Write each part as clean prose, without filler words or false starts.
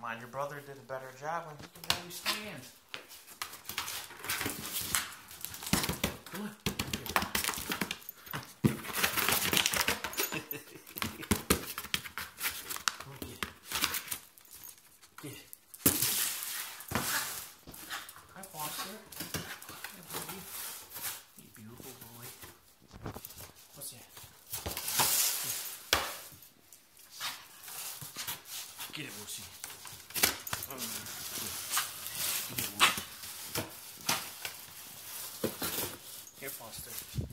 on, your brother did a better job when he can barely stand. Come on. Get it. Hi, Foster. Hey, buddy. You beautiful boy. What's that? Get it, Woosie. Get it, Woosie. Here, Foster.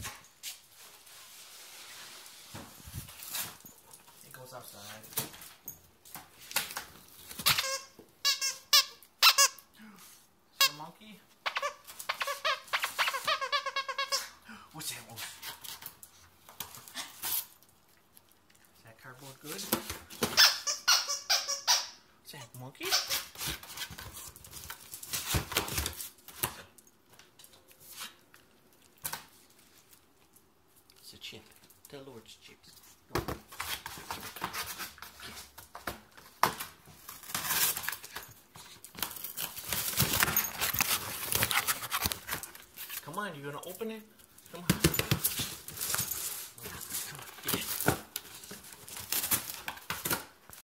It goes outside. Is it a monkey? What's that, Woosie? Is that cardboard good? Is that a monkey? It's a chip. The Lord's chips. Come on, you gonna open it? Come on.